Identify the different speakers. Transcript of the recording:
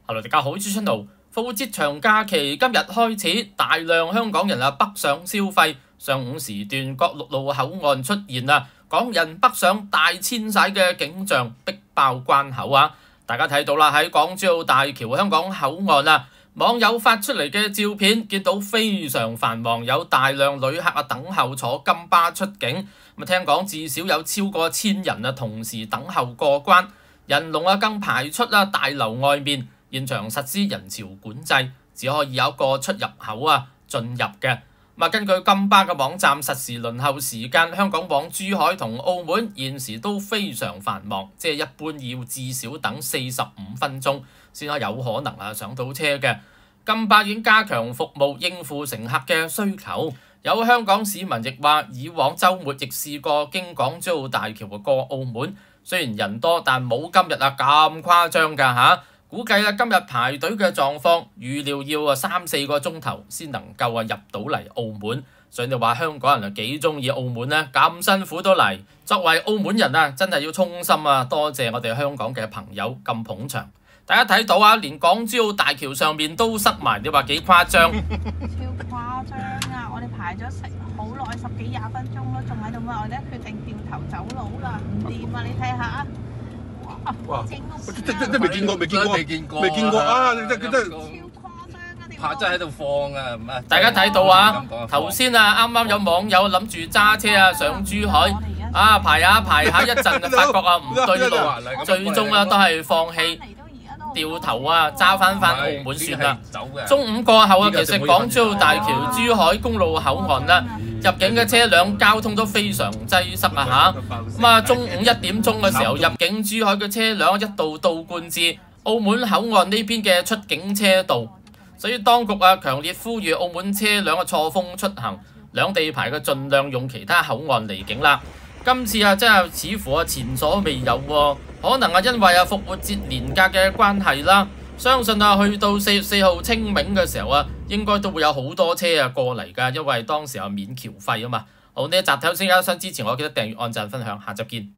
Speaker 1: Hello，大家好，朱春豪。復活節長假期今日開始，大量香港人北上消費。上午時段，各陸路口岸出現港人北上大遷徙嘅景象，逼爆關口大家睇到啦，喺港珠澳大橋香港口岸網友發出嚟嘅照片，見到非常繁忙，有大量旅客等候坐金巴出境。聽講至少有超過1000人同時等候過關，人龍更排出大樓外面。現場實施人潮管制，只可以有一個出入口進入嘅。根據金巴嘅網站實時輪候時間，香港往珠海同澳門現時都非常繁忙，即係一般要至少等45分鐘先有可能上到車嘅。金巴已經加強服務應付乘客嘅需求。有香港市民亦話，以往週末亦試過經港珠澳大橋過澳門，雖然人多，但冇今日咁誇張㗎。估計今日排隊嘅狀況，預料要3-4個鐘頭先能夠入到嚟澳門。所以你話香港人幾中意澳門呢？咁辛苦都嚟。作為澳門人真係要衷心多謝我哋香港嘅朋友咁捧場。大家睇到連港珠澳大橋上面都塞埋，你話幾誇張？超
Speaker 2: 誇張我哋排咗好耐，10幾20分鐘咯，仲喺度咩？我而家決定掉頭走佬啦，唔掂你睇下。哇！
Speaker 3: 真未見過你真
Speaker 2: 超誇張
Speaker 4: 真係喺度放
Speaker 1: 大家睇到頭先啱啱有網友諗住揸車上珠海排下一陣發覺唔對路，最終都係放棄。掉頭揸翻澳門算啦。中午過後其實港珠澳大橋珠海公路口岸入境嘅車輛交通都非常擠塞中午1點鐘嘅時候，入境珠海嘅車輛一度倒灌至澳門口岸呢邊嘅出境車道，所以當局強烈呼籲澳門車輛錯峰出行，兩地牌嘅盡量用其他口岸離境啦。今次真係似乎前所未有可能因為復活節年假嘅關係啦，相信去到4月4號清明嘅時候應該都會有好多車過嚟㗎，因為當時免橋費嘛。好，呢一集睇到先，想支持我記得訂閱、按讚、分享，下集見。